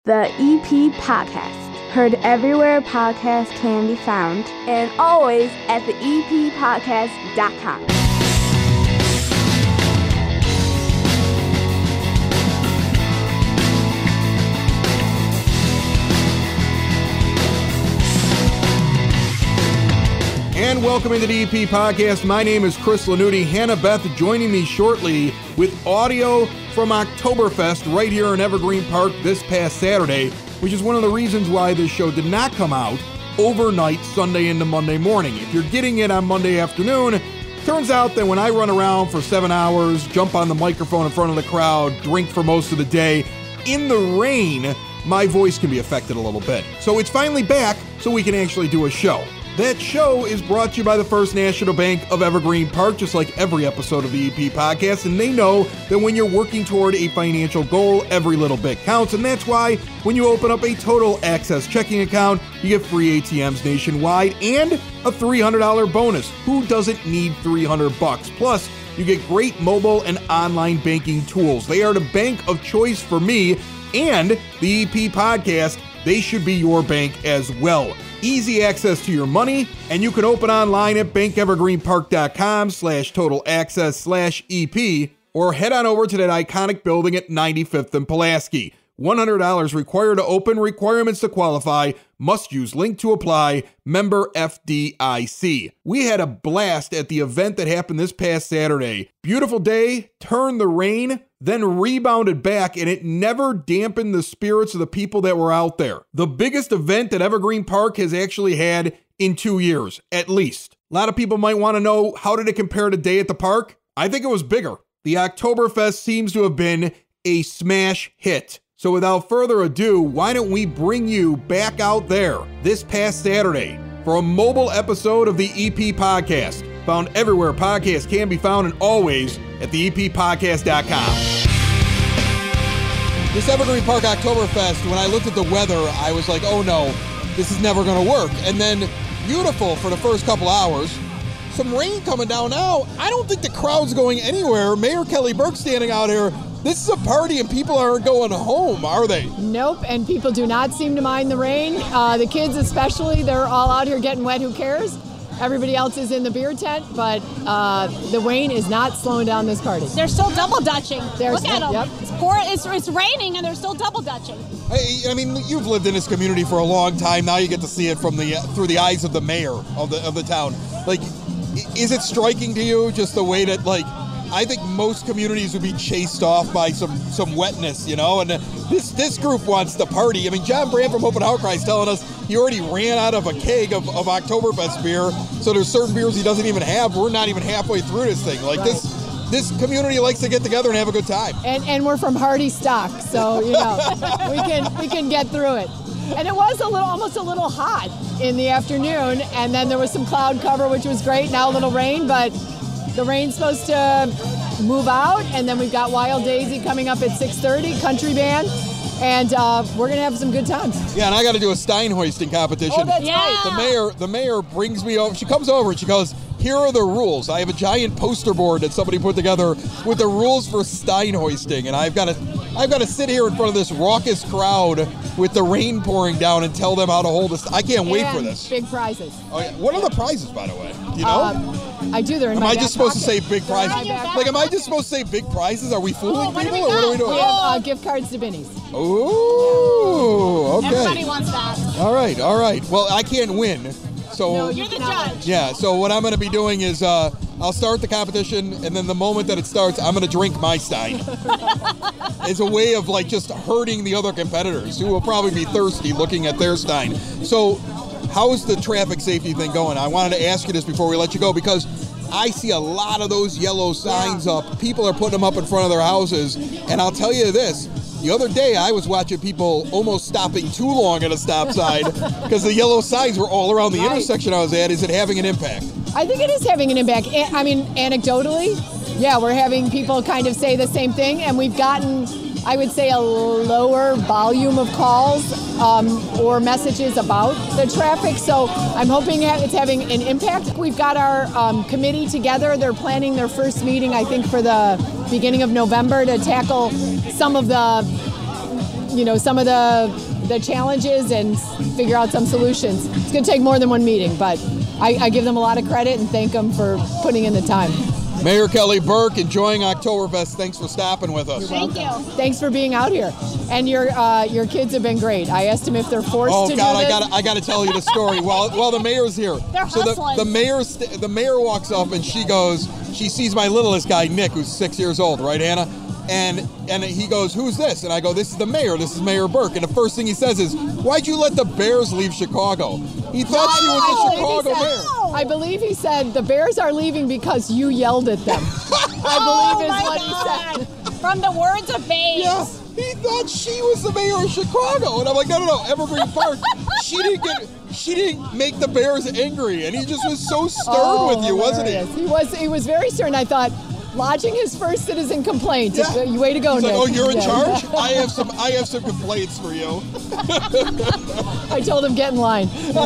the EP Podcast. Heard everywhere podcasts can be found, and always at the eppodcast.com. And welcome into the EP Podcast. My name is Chris Lanuti. Hannah Beth joining me shortly with audio from Oktoberfest right here in Evergreen Park this past Saturday, which is one of the reasons why this show did not come out overnight Sunday into Monday morning. If you're getting it on Monday afternoon, turns out that when I run around for 7 hours, jump on the microphone in front of the crowd, drink for most of the day, in the rain, my voice can be affected a little bit. So it's finally back so we can actually do a show. That show is brought to you by the First National Bank of Evergreen Park, just like every episode of the EP Podcast, and they know that when you're working toward a financial goal, every little bit counts, and that's why when you open up a Total Access checking account, you get free ATMs nationwide and a $300 bonus. Who doesn't need $300? Plus, you get great mobile and online banking tools. They are the bank of choice for me and the EP Podcast. They should be your bank as well. Easy access to your money, and you can open online at bankevergreenpark.com/totalaccess/EP or head on over to that iconic building at 95th and Pulaski. $100 required to open, requirements to qualify, must use link to apply, member FDIC. We had a blast at the event that happened this past Saturday. Beautiful day, turned the rain, then rebounded back, and it never dampened the spirits of the people that were out there. The biggest event that Evergreen Park has actually had in 2 years, at least. A lot of people might want to know, how did it compare to Day at the Park? I think it was bigger. The Oktoberfest seems to have been a smash hit. So without further ado, why don't we bring you back out there this past Saturday for a mobile episode of the EP Podcast, found everywhere podcasts can be found and always at the eppodcast.com. This Evergreen Park Oktoberfest, when I looked at the weather, I was like, oh no, this is never going to work. And then beautiful for the first couple hours. Some rain coming down now. I don't think the crowd's going anywhere. Mayor Kelly Burke standing out here. This is a party and people aren't going home, are they? Nope, and people do not seem to mind the rain. The kids especially, they're all out here getting wet, who cares? Everybody else is in the beer tent, but the rain is not slowing down this party. They're still double dutching. Look at them. Yep. It's raining and they're still double dutching. I mean, you've lived in this community for a long time. Now you get to see it from through the eyes of the mayor of the town. Like, is it striking to you just the way that, like, I think most communities would be chased off by some wetness, you know, and this group wants to party. I mean, John Brand from Open Outcry is telling us he already ran out of a keg of Oktoberfest beer, so there's certain beers he doesn't even have. We're not even halfway through this thing. Like, right. This community likes to get together and have a good time. And we're from Hardy stock, so, you know, we can get through it. And it was almost a little hot in the afternoon, and then there was some cloud cover, which was great. Now a little rain, but the rain's supposed to move out, and then we've got Wild Daisy coming up at 6:30, country band, and we're going to have some good times. Yeah, and I got to do a Stein hoisting competition. Oh, that's right. The mayor brings me over. She comes over and she goes, here are the rules. I have a giant poster board that somebody put together with the rules for Stein hoisting, and I've got to sit here in front of this raucous crowd with the rain pouring down and tell them how to hold this. I can't wait for this. Big prizes. Oh, yeah. What are the prizes, by the way? Do you know? I do. They're in Am my I back just supposed pocket. to say big prizes? Like, am I just supposed to say big prizes? Are we fooling people, or what are we doing? We have gift cards to Binny's. Ooh, okay. Everybody wants that. All right. Well, I can't win. So No, You're the judge. yeah, so what I'm going to be doing is I'll start the competition, and then the moment that it starts, I'm going to drink my Stein. It's a way of, like, just hurting the other competitors who will probably be thirsty looking at their Stein. So how's the traffic safety thing going? I wanted to ask you this before we let you go, because I see a lot of those yellow signs up. People are putting them up in front of their houses, and I'll tell you this. The other day, I was watching people almost stopping too long at a stop sign because the yellow signs were all around the intersection I was at. Is it having an impact? I think it is having an impact. I mean, anecdotally, yeah, we're having people kind of say the same thing, and we've gotten, I would say, a lower volume of calls or messages about the traffic. So I'm hoping it's having an impact. We've got our committee together. They're planning their first meeting, I think, for the beginning of November to tackle some of the some of the challenges and figure out some solutions. It's going to take more than one meeting, but I give them a lot of credit and thank them for putting in the time. Mayor Kelly Burke, enjoying Oktoberfest. Thanks for stopping with us. Thank you. Thanks for being out here. And your kids have been great. I asked them if they're forced to do this. I got to tell you the story. While the mayor's here. They're hustling. The mayor walks up and she sees my littlest guy, Nick, who's 6 years old, right, Hannah? And he goes, "Who's this?" And I go, "This is the mayor. This is Mayor Burke." And the first thing he says is, "Why'd you let the Bears leave Chicago?" He thought she was the Chicago Bears. I believe he said the Bears are leaving because you yelled at them. I believe is what he said. From the words of babes. Yeah, he thought she was the mayor of Chicago. And I'm like, no, Evergreen Park. She didn't make the Bears angry. And he just was so stern with you, wasn't he? He was very stern. I thought, lodging his first citizen complaint. Yeah. Way to go, He's Nick. Like, oh, you're in charge? I have some complaints for you. I told him, get in line.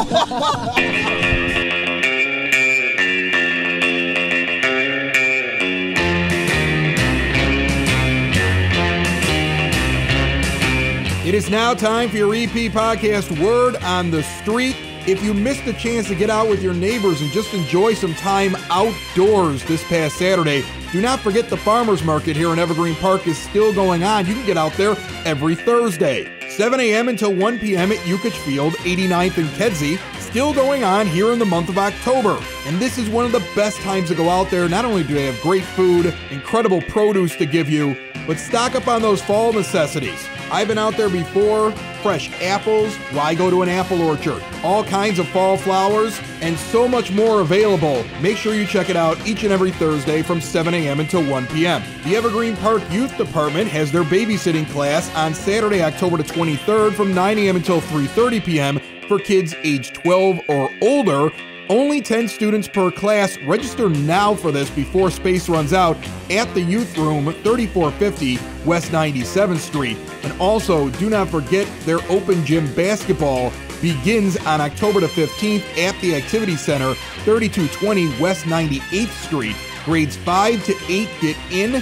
It is now time for your EP podcast, Word on the Street. If you missed the chance to get out with your neighbors and just enjoy some time outdoors this past Saturday, do not forget the farmers market here in Evergreen Park is still going on. You can get out there every Thursday. 7 a.m. until 1 p.m. at Yukich Field, 89th and Kedzie, still going on here in the month of October. And this is one of the best times to go out there. Not only do they have great food, incredible produce to give you, but stock up on those fall necessities. I've been out there before. Fresh apples, why go to an apple orchard? All kinds of fall flowers, and so much more available. Make sure you check it out each and every Thursday from 7 a.m. until 1 p.m. The Evergreen Park Youth Department has their babysitting class on Saturday, October the 23rd from 9 a.m. until 3:30 p.m. for kids age 12 or older. Only 10 students per class. Register now for this before space runs out at the Youth Room, 3450 West 97th Street. And also, do not forget their open gym basketball begins on October the 15th at the Activity Center, 3220 West 98th Street. Grades 5 to 8 get in.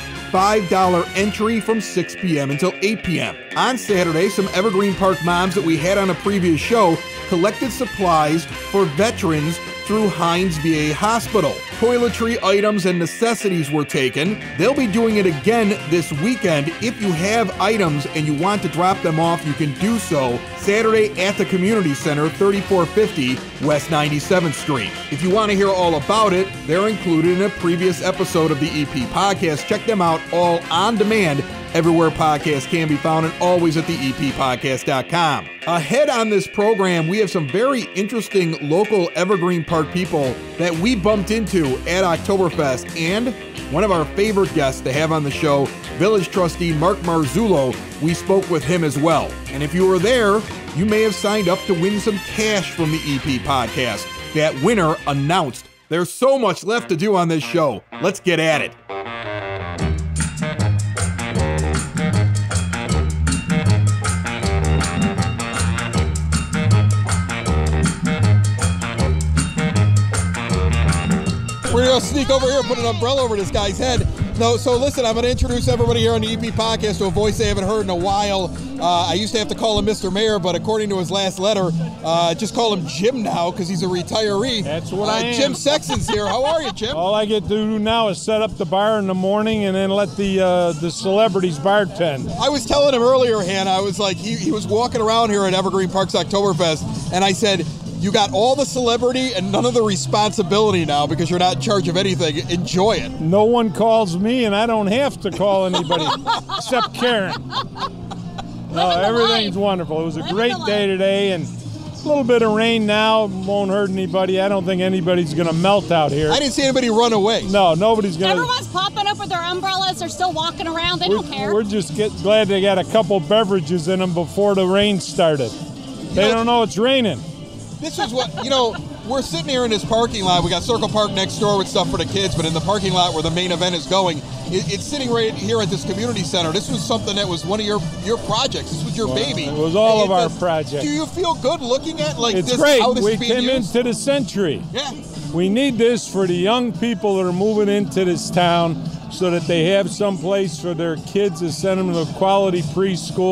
$5 entry from 6 p.m. until 8 p.m. On Saturday, some Evergreen Park moms that we had on a previous show collected supplies for veterans through Hines VA Hospital. Toiletry items and necessities were taken. They'll be doing it again this weekend. If you have items and you want to drop them off, you can do so Saturday at the Community Center, 3450 West 97th Street. If you want to hear all about it, they're included in a previous episode of the EP podcast. Check them out all on demand everywhere podcasts can be found, and always at the eppodcast.com. Ahead on this program, we have some very interesting local Evergreen Park people that we bumped into at Oktoberfest, and one of our favorite guests to have on the show, Village Trustee Mark Marzullo. We spoke with him as well. And if you were there, you may have signed up to win some cash from the EP podcast. That winner announced. There's so much left to do on this show. Let's get at it. We're going to sneak over here and put an umbrella over this guy's head. No, so listen, I'm going to introduce everybody here on the EP podcast to a voice they haven't heard in a while. I used to have to call him Mr. Mayor, but according to his last letter, just call him Jim now because he's a retiree. That's what I am. Jim Sexton's here. How are you, Jim? All I get to do now is set up the bar in the morning and then let the celebrities bartend. I was telling him earlier, Hannah, I was like, he was walking around here at Evergreen Park's Oktoberfest, and I said, you got all the celebrity and none of the responsibility now because you're not in charge of anything. Enjoy it. No one calls me, and I don't have to call anybody except Karen. No, everything's wonderful. It was a great day today, and a little bit of rain now won't hurt anybody. I don't think anybody's going to melt out here. I didn't see anybody run away. No, nobody's going to. Everyone's popping up with their umbrellas. They're still walking around. They don't care. We're just glad they got a couple beverages in them before the rain started. They don't know it's raining. This is what, we're sitting here in this parking lot. We got Circle Park next door with stuff for the kids, but in the parking lot where the main event is going, it's sitting right here at this community center. This was something that was one of your projects. This was your baby. It was all of our projects. Do you feel good looking at it's this? Great. How this We is being came used? into the century. Yeah. We need this for the young people that are moving into this town so that they have some place for their kids to send them to a quality preschool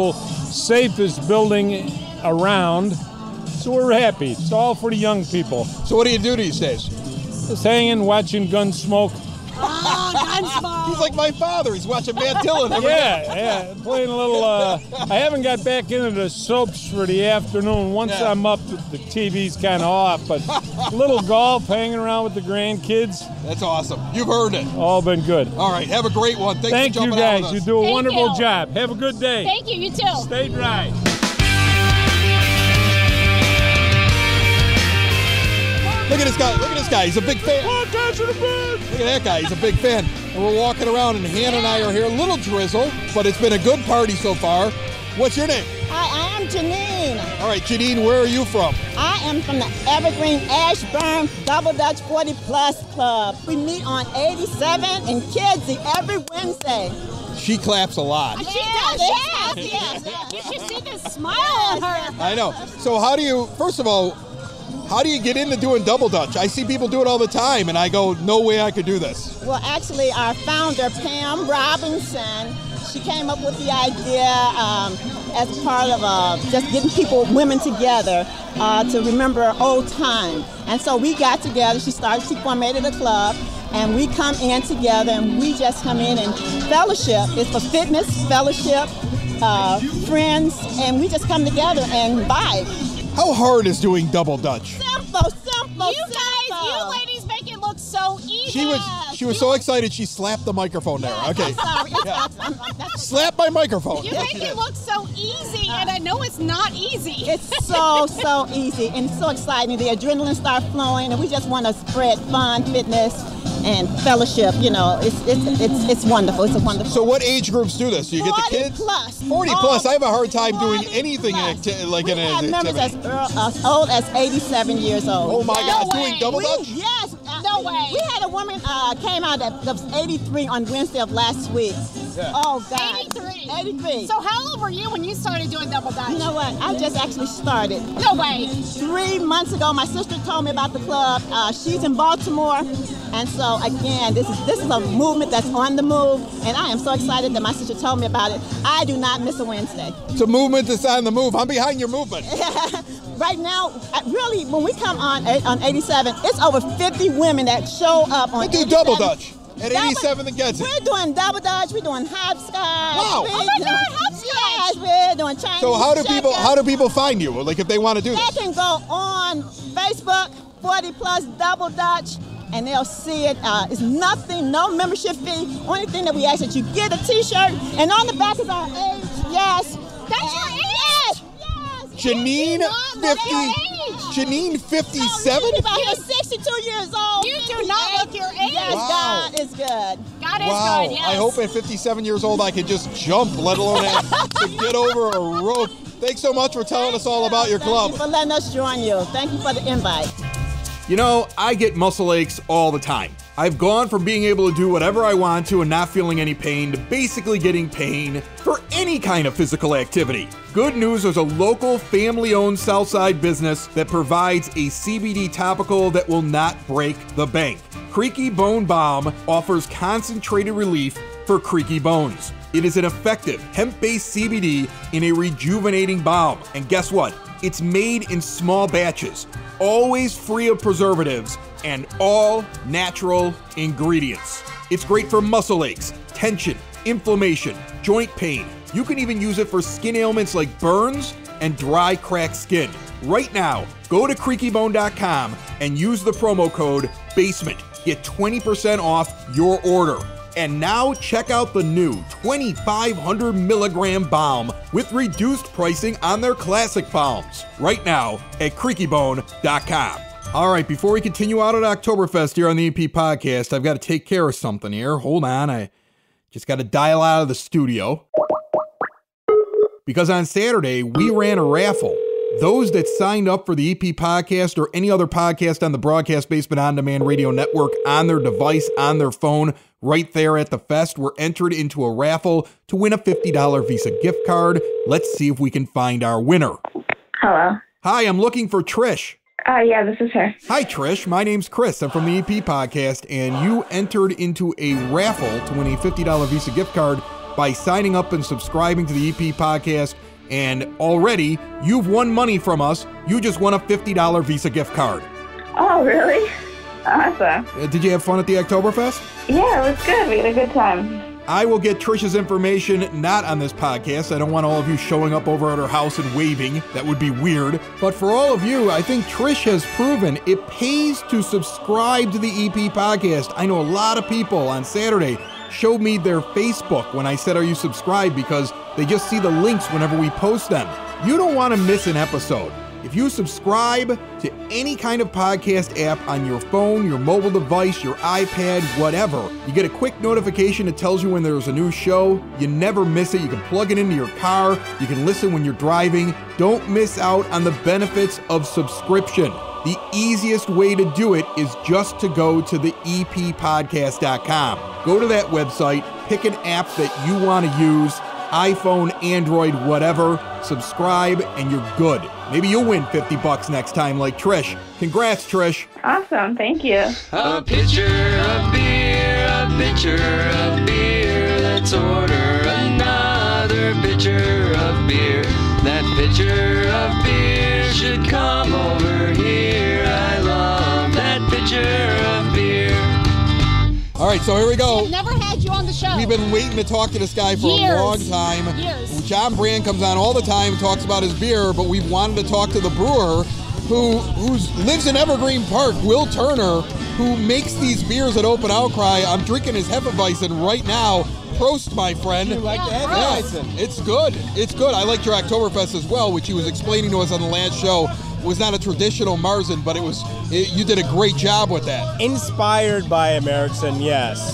safest building around. So we're happy. It's all for the young people. So what do you do these days? Just hanging, watching Gunsmoke. Oh, Gunsmoke. He's like my father. He's watching Matt Dillon every day. Yeah, playing a little, I haven't got back into the soaps for the afternoon. Once I'm up, the TV's kind of off, but a little golf, hanging around with the grandkids. That's awesome. You've earned it. All been good. All right, have a great one. Thanks Thank for you jumping out guys. with You us. do a Thank wonderful you. job. Have a good day. Thank you. You too. Stay dry. Look at this guy. Look at this guy. He's a big fan. Look at that guy. He's a big fan. And we're walking around, and Hannah and I are here. A little drizzle, but it's been a good party so far. What's your name? Hi, I'm Janine. All right, Janine, where are you from? I am from the Evergreen Ashburn Double Dutch 40 Plus Club. We meet on 87 in Kedzie every Wednesday. She claps a lot. She does. Yes. You should see this smile on her. I know. So first of all, how do you get into doing double dutch? I see people do it all the time, and I go, no way I could do this. Well, actually, our founder, Pam Robinson, she came up with the idea as part of just getting women together to remember old time. And so we got together. She formatted a club, and we come in together, and we just come in and fellowship. It's for fitness, fellowship, friends, and we just come together and vibe. How hard is doing double dutch? Simple. You guys, you ladies make it look so easy. She was so excited she slapped the microphone there. Okay. Sorry. Slap my microphone. You make it look so easy, and I know it's not easy. It's so easy and so exciting. The adrenaline starts flowing, and we just want to spread fun, fitness, and fellowship. You know, it's wonderful. It's a wonderful. So what age groups do this? Do you get the kids? 40 plus. I have a hard time doing anything like in an members activity. as old as 87 years old. Oh my God, way. doing double dutch? Yes. No way. We had a woman came out that was 83 on Wednesday of last week. Yeah. Oh God. 83. So how old were you when you started doing double dutch? You know what? I just actually started. No way. 3 months ago, my sister told me about the club. She's in Baltimore, and so again, this is a movement that's on the move, and I am so excited that my sister told me about it. I do not miss a Wednesday. It's a movement that's on the move. I'm behind your movement. Right now, really, when we come on 87, it's over 50 women that show up on. We do 87. double dutch at 87 that gets it. We're doing double dutch. We're doing hopscotch. Wow. Oh my God, hopscotch. Yes, we're doing Chinese. So how do checkers. people find you? Like if they want to do They this? can go on Facebook, 40 Plus Double Dutch, and they'll see it. It's nothing, no membership fee. Only thing that we ask that you get a T-shirt, and on the back is our age. Yes. That's your age? Yes. Janine 50. Janine 57? You're 62 years old. You do not look your age. Yes, Wow. God is good. God is Wow. good, yes. I hope at 57 years old I could just jump, let alone have to get over a rope. Thanks so much for telling us all about your club. Thank you for letting us join you. Thank you for the invite. You know, I get muscle aches all the time. I've gone from being able to do whatever I want to and not feeling any pain to basically getting pain for any kind of physical activity. Good news, there's a local family-owned Southside business that provides a CBD topical that will not break the bank. Creaky Bone Balm offers concentrated relief for creaky bones. It is an effective hemp-based CBD in a rejuvenating balm. And guess what? It's made in small batches, always free of preservatives, and all natural ingredients. It's great for muscle aches, tension, inflammation, joint pain. You can even use it for skin ailments like burns and dry, cracked skin. Right now, go to creakybone.com and use the promo code BASEMENT. Get 20% off your order. And now check out the new 2,500 milligram balm with reduced pricing on their classic balms right now at creakybone.com. All right, before we continue out at Oktoberfest here on the EP Podcast, I've got to take care of something here. Hold on, I just got to dial out of the studio. Because on Saturday, we ran a raffle. Those that signed up for the EP Podcast or any other podcast on the Broadcast Basement On Demand Radio Network on their device, on their phone, right there at the fest, were entered into a raffle to win a $50 Visa gift card. Let's see if we can find our winner. Hello. Hi, I'm looking for Trish. Yeah, this is her. Hi, Trish. My name's Chris. I'm from the EP Podcast, and you entered into a raffle to win a $50 Visa gift card by signing up and subscribing to the EP Podcast And already, you've won money from us. You just won a $50 Visa gift card. Oh, really? Awesome. Did you have fun at the Oktoberfest? Yeah, it was good. We had a good time. I will get Trish's information not on this podcast. I don't want all of you showing up over at her house and waving. That would be weird. But for all of you, I think Trish has proven it pays to subscribe to the EP podcast. I know a lot of people on Saturday showed me their Facebook when I said, are you subscribed? Because they just see the links whenever we post them. You don't want to miss an episode. If you subscribe to any kind of podcast app on your phone, your mobile device, your iPad, whatever, you get a quick notification that tells you when there's a new show. You never miss it. You can plug it into your car. You can listen when you're driving. Don't miss out on the benefits of subscription. The easiest way to do it is just to go to the eppodcast.com. Go to that website, pick an app that you want to use, iPhone, Android, whatever, subscribe, and you're good. Maybe you'll win $50 next time like Trish. Congrats, Trish. Awesome. Thank you. A pitcher of beer, a pitcher of beer. Let's order another pitcher of beer. That pitcher of beer should come over here. I love that pitcher of beer. All right, so here we go. I've never had you on the show. We've been waiting to talk to this guy for a long time. Years. John Brand comes on all the time, talks about his beer, but we've wanted to talk to the brewer who lives in Evergreen Park, Wil Turner, who makes these beers at Open Outcry. I'm drinking his Hefeweizen right now. Prost, my friend. You like the Hefeweizen? It's good. It's good. I liked your Oktoberfest as well, which he was explaining to us on the last show. Was not a traditional Marzen, but you did a great job with that. Inspired by American, yes.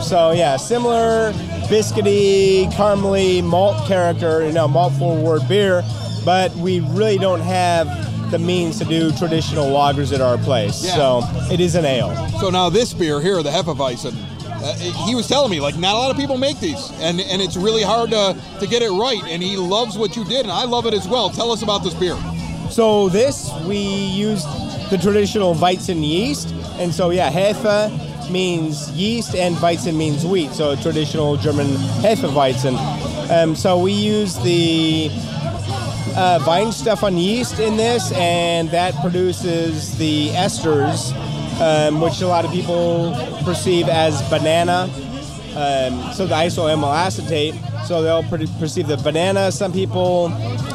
Similar biscuity, caramely malt character, malt forward beer, but we really don't have the means to do traditional lagers at our place. Yeah. So it is an ale. So now this beer here, the Hefeweizen, he was telling me, not a lot of people make these, and it's really hard to get it right, and he loves what you did, and I love it as well. Tell us about this beer. So we used the traditional Weizen yeast, and so Hefe means yeast and Weizen means wheat, so a traditional German Hefeweizen. So we use the Weinstefan yeast in this, and that produces the esters, which a lot of people perceive as banana. So the isoamyl acetate, so they'll perceive the banana. Some people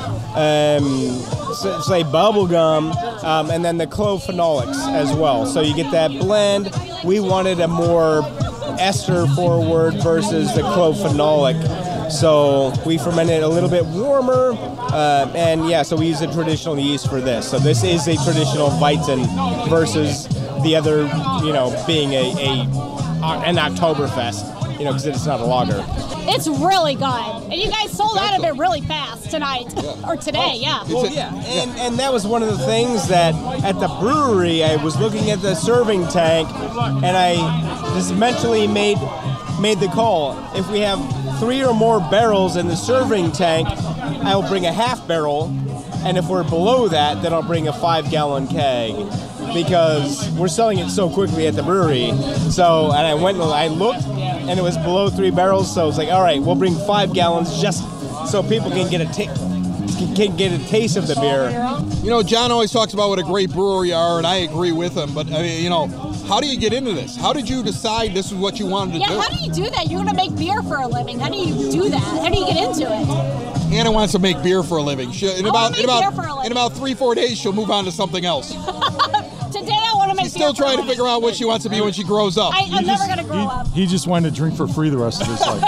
say bubble gum, and then the clove phenolics as well. So you get that blend. We wanted a more ester forward versus the clove phenolic. So we fermented it a little bit warmer, so we use a traditional yeast for this. So this is a traditional Weizen versus the other, being an Oktoberfest, because it's not a lager. It's really good. And you guys sold out of it really fast tonight. Or today, yeah. Well, yeah. And that was one of the things that at the brewery, I was looking at the serving tank, and I just mentally made the call. If we have 3 or more barrels in the serving tank, I'll bring a half barrel. And if we're below that, then I'll bring a 5-gallon keg, because we're selling it so quickly at the brewery. So, and I went and I looked, and it was below 3 barrels. So it's like, all right, we'll bring 5 gallons just so people can get a taste of the beer. John always talks about what a great brewer you are, and I agree with him. But how do you get into this? How did you decide this is what you wanted to do? Yeah, how do you do that? You're going to make beer for a living. How do you do that? How do you get into it? Hannah wants to make beer for a living. In about 3-4 days, she'll move on to something else. Today I want to make She's still trying to figure out what she wants to be when she grows up. I'm never going to grow up. He just wanted to drink for free the rest of his life.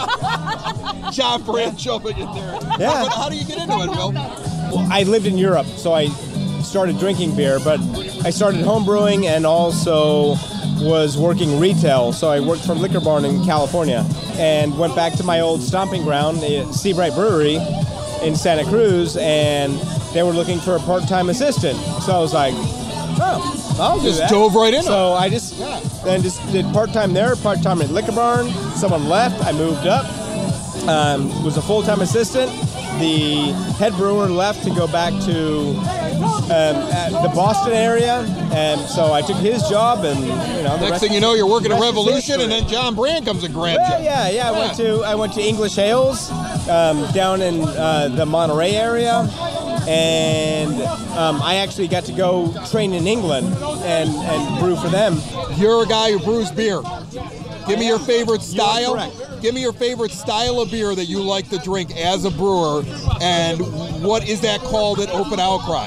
John Brand jumping in there. Yeah. But how do you get into it, Will? Well, I lived in Europe, so I started drinking beer, but I started home brewing and also was working retail. So I worked for a liquor barn in California and went back to my old stomping ground, Seabright Brewery in Santa Cruz, and they were looking for a part-time assistant. So I was like, I'll do that. Just dove right in. So I just did part-time there, part-time at liquor barn. Someone left, I moved up, was a full-time assistant. The head brewer left to go back to the Boston area, and so I took his job, and next thing you know, you're working at Revolution, and then John Brand comes and grabs you. Yeah. I went to English Ales down in the Monterey area, and I actually got to go train in England and brew for them. You're a guy who brews beer. Give me your favorite style. Give me your favorite style of beer that you like to drink as a brewer, and what is that called at Open Outcry?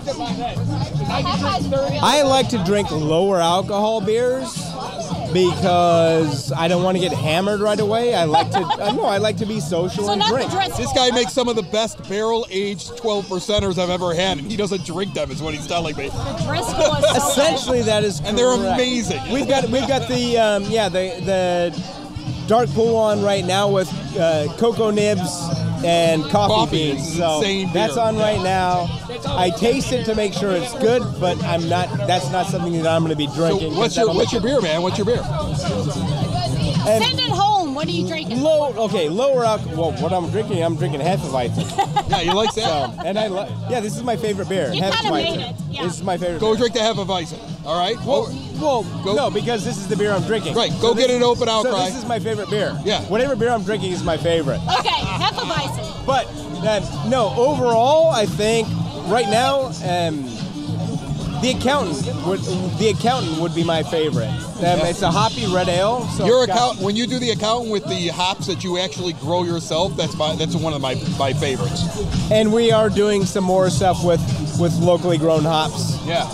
I like to drink lower alcohol beers because I don't want to get hammered right away. I like to be social and drink. This guy makes some of the best barrel-aged 12%ers I've ever had, and he doesn't drink them, is what he's telling me. Essentially, that is correct. And they're amazing. We've got the dark pool on right now with cocoa nibs and coffee beans. So that's on right now. I taste it to make sure it's good, but that's not something that I'm going to be drinking. So what's your beer, man? What's your beer? Send it home. What are you drinking? Lower alcohol. Well, what I'm drinking Hefeweizen. Yeah, you like that? So, this is my favorite beer. You kind of made it. Yeah. This is my favorite. Go drink the Hefeweizen. All right. No, because this is the beer I'm drinking. Right. Go get an Open Outcry. So this is my favorite beer. Yeah. Whatever beer I'm drinking is my favorite. Okay, Hefeweizen. But overall, I think right now, the accountant would be my favorite. It's a hoppy red ale. So when you do the accountant with the hops that you actually grow yourself, that's one of my favorites. And we are doing some more stuff with locally grown hops. Yeah.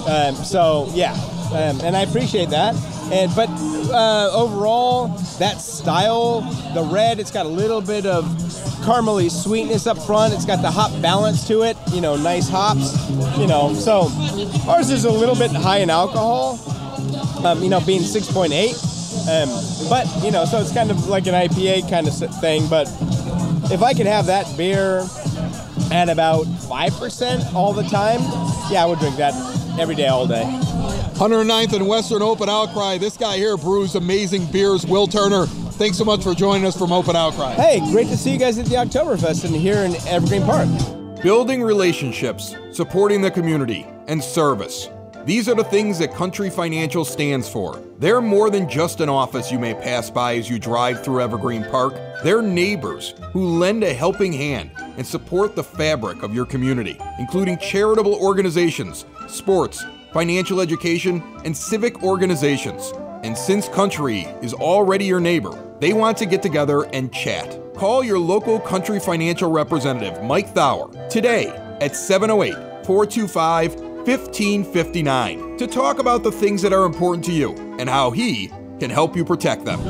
And I appreciate that. But overall, that style, the red, it's got a little bit of caramely sweetness up front. It's got the hop balance to it. Nice hops. So ours is a little bit high in alcohol. Being 6.8. But so it's kind of like an IPA kind of thing. But if I could have that beer at about 5% all the time, I would drink that every day, all day. 109th and Western Open Outcry. This guy here brews amazing beers. Wil Turner, thanks so much for joining us from Open Outcry. Hey, great to see you guys at the Oktoberfest and here in Evergreen Park. Building relationships, supporting the community, and service. These are the things that Country Financial stands for. They're more than just an office you may pass by as you drive through Evergreen Park. They're neighbors who lend a helping hand and support the fabric of your community, including charitable organizations, sports, financial education, and civic organizations. And since Country is already your neighbor, they want to get together and chat. Call your local Country Financial representative, Mike Thauer, today at 708-425-1559 to talk about the things that are important to you and how he can help you protect them.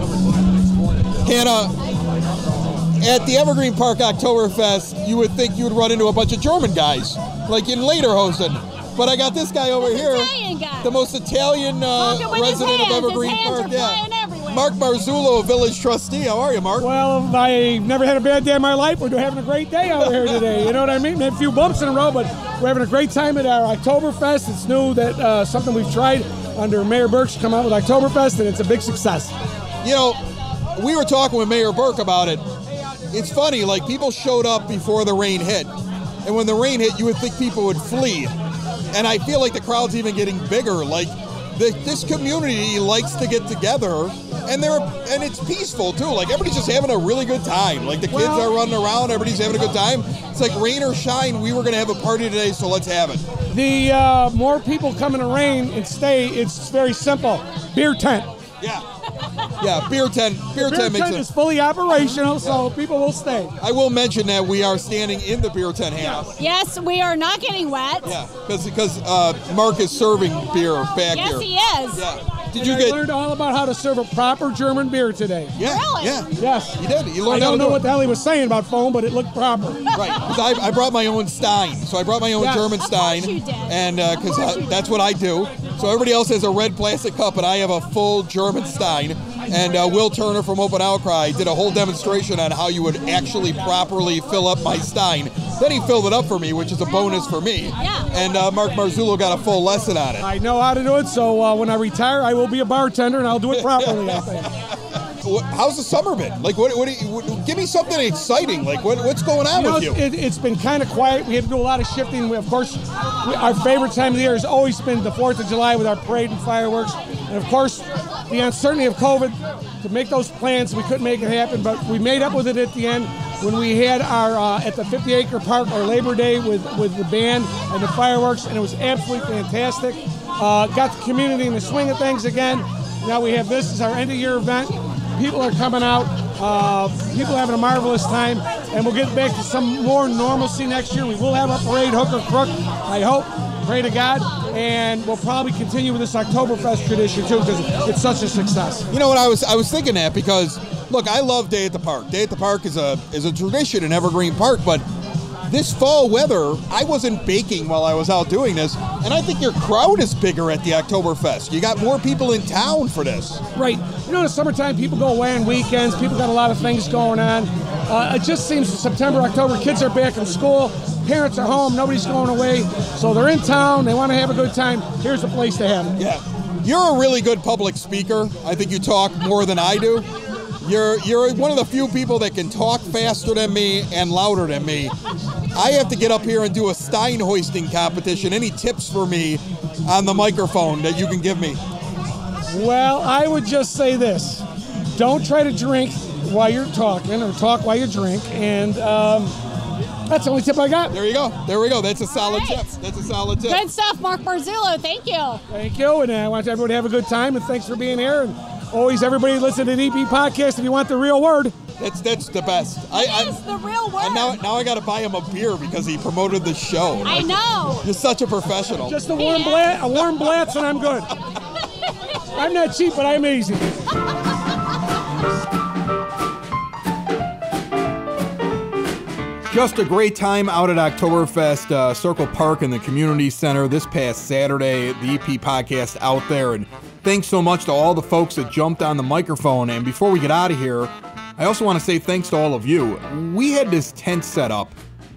Hannah, at the Evergreen Park Oktoberfest, you would think you would run into a bunch of German guys, like in Lederhosen. But I got this guy over here, the most Italian resident of Evergreen Park. Mark Marzullo, village trustee. How are you, Mark? Well, I've never had a bad day in my life. We're having a great day over here today. You know what I mean? Maybe a few bumps in a row, but we're having a great time at our Oktoberfest. It's new that something we've tried under Mayor Burke to come out with Oktoberfest, and it's a big success. We were talking with Mayor Burke about it. It's funny, like people showed up before the rain hit, and when the rain hit, you would think people would flee. And I feel like the crowd's even getting bigger. Like this community likes to get together, and it's peaceful too. Like everybody's just having a really good time. Like the kids are running around, everybody's having a good time. It's like rain or shine, we were going to have a party today, so let's have it. The more people come in the rain and stay, it's very simple. Beer tent. Yeah, beer tent. Beer tent is fully operational, so people will stay. I will mention that we are standing in the beer tent, Hannah. Yes, we are not getting wet. Yeah, because Mark is serving beer back here. Yes, he is. Yeah. I learned all about how to serve a proper German beer today. Yeah. Really? Yeah. Yes. You did. You learned I don't how to know what the hell he was saying about foam, but it looked proper. Right. Because I brought my own Stein. So I brought my own German Stein. Of course you did. And because that's what I do. So everybody else has a red plastic cup, and I have a full German Stein. And Wil Turner from Open Outcry did a whole demonstration on how you would actually properly fill up my Stein. Then he filled it up for me, which is a bonus for me. Yeah. And Mark Marzullo got a full lesson on it. I know how to do it, so when I retire, I will be a bartender, and I'll do it properly, I think. How's the summer been? Like, give me something exciting. Like, what's going on with you? It's been kind of quiet. We have to do a lot of shifting. Of course, our favorite time of the year has always been the 4th of July with our parade and fireworks. And, of course, the uncertainty of COVID, to make those plans, we couldn't make it happen, but we made up with it at the end. when we had our at the 50-acre park, our Labor Day with the band and the fireworks, and it was absolutely fantastic. Got the community in the swing of things again. Now we have this as our end-of-year event. People are coming out. People are having a marvelous time, and we'll get back to some more normalcy next year. We will have a parade, hook or crook, I hope. Pray to God, and we'll probably continue with this Oktoberfest tradition too, because it's such a success. You know what, I was thinking that because, look, I love Day at the Park. Day at the Park is a tradition in Evergreen Park, but this fall weather, I wasn't baking while I was out doing this, and I think your crowd is bigger at the Oktoberfest. You got more people in town for this. Right. You know, in the summertime, people go away on weekends. People got a lot of things going on. It just seems September, October, kids are back in school. Parents are home. Nobody's going away. So they're in town. They want to have a good time. Here's the place to have it. Yeah. You're a really good public speaker. I think you talk more than I do. You're one of the few people that can talk faster than me and louder than me. I have to get up here and do a Stein hoisting competition. Any tips for me on the microphone that you can give me? Well, I would just say this. Don't try to drink while you're talking or talk while you drink. And that's the only tip I got. There you go. There we go. That's a solid tip. That's a solid tip. Good stuff, Mark Marzullo. Thank you. Thank you. And I want everybody to have a good time. And thanks for being here. And always, everybody listen to the EP podcast if you want the real word. That's the best. It is the real word. And now I got to buy him a beer because he promoted the show. I know. You're such a professional. Just a warm Blatz, and I'm good. I'm not cheap, but I'm easy. Just a great time out at Oktoberfest, Circle Park in the Community Center this past Saturday. The EP podcast out there. And thanks so much to all the folks that jumped on the microphone. And before we get out of here, I also want to say thanks to all of you. We had this tent set up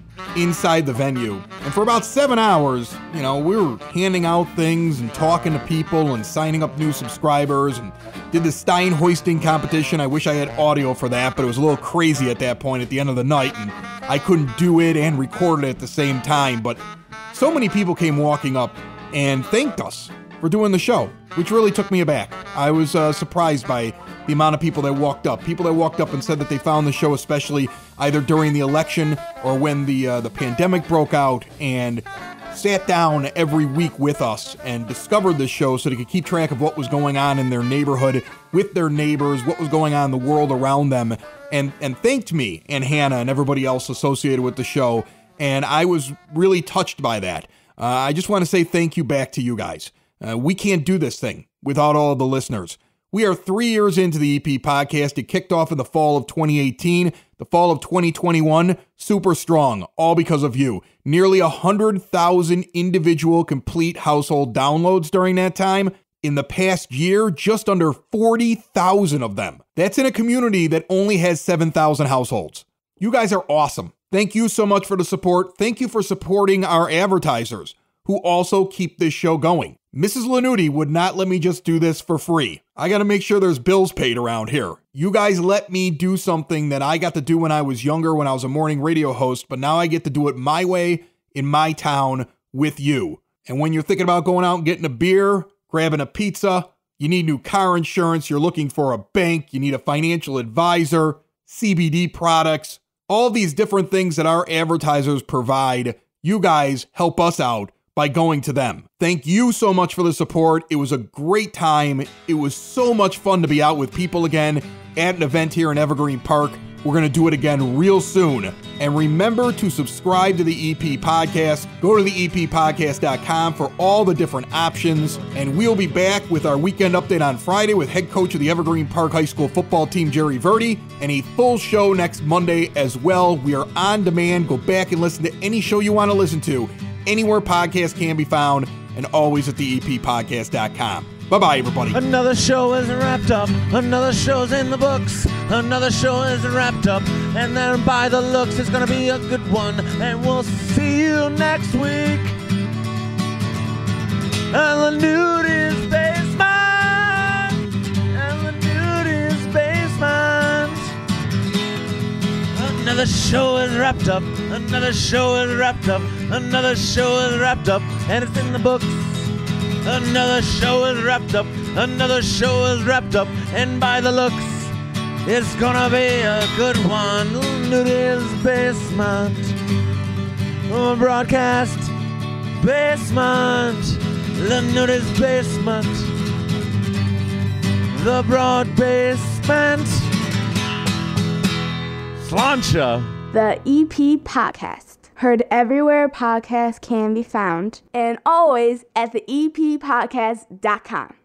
inside the venue, and for about 7 hours, we were handing out things and talking to people and signing up new subscribers and did the Stein hoisting competition. I wish I had audio for that, but it was a little crazy at that point at the end of the night, and I couldn't do it and record it at the same time. But so many people came walking up and thanked us for doing the show, which really took me aback. I was surprised by the amount of people that walked up. People that walked up and said that they found the show, especially either during the election or when the pandemic broke out, and sat down every week with us and discovered the show so they could keep track of what was going on in their neighborhood, with their neighbors, what was going on in the world around them, and thanked me and Hannah and everybody else associated with the show. And I was really touched by that. I just want to say thank you back to you guys. We can't do this thing without all of the listeners. We are 3 years into the EP podcast. It kicked off in the fall of 2018, the fall of 2021, super strong, all because of you. Nearly 100,000 individual complete household downloads during that time. In the past year, just under 40,000 of them. That's in a community that only has 7,000 households. You guys are awesome. Thank you so much for the support. Thank you for supporting our advertisers, who also keep this show going. Mrs. Lanuti would not let me just do this for free. I got to make sure there's bills paid around here. You guys let me do something that I got to do when I was younger, when I was a morning radio host, but now I get to do it my way, in my town, with you. And when you're thinking about going out and getting a beer, grabbing a pizza, you need new car insurance, you're looking for a bank, you need a financial advisor, CBD products, all these different things that our advertisers provide, you guys help us out by going to them. Thank you so much for the support. It was a great time. It was so much fun to be out with people again at an event here in Evergreen Park. We're going to do it again real soon. And remember to subscribe to the EP podcast. Go to theeppodcast.com for all the different options. And we'll be back with our weekend update on Friday with head coach of the Evergreen Park High School football team, Jerry Verdi, and a full show next Monday as well. We are on demand. Go back and listen to any show you want to listen to, anywhere podcasts can be found, and always at theeppodcast.com. Bye-bye, everybody. Another show is wrapped up. Another show's in the books. Another show is wrapped up. And then by the looks, it's going to be a good one. And we'll see you next week. And the nudies basement. And the nudies basement. Another show is wrapped up. Another show is wrapped up. Another show is wrapped up. And it's in the books. Another show is wrapped up. Another show is wrapped up. And by the looks, It's gonna be a good one. Nudies Basement. Broadcast Basement. The Nudies Basement. The Broad Basement. Slancha. The EP Podcast. Heard everywhere podcasts can be found. And always at the eppodcast.com.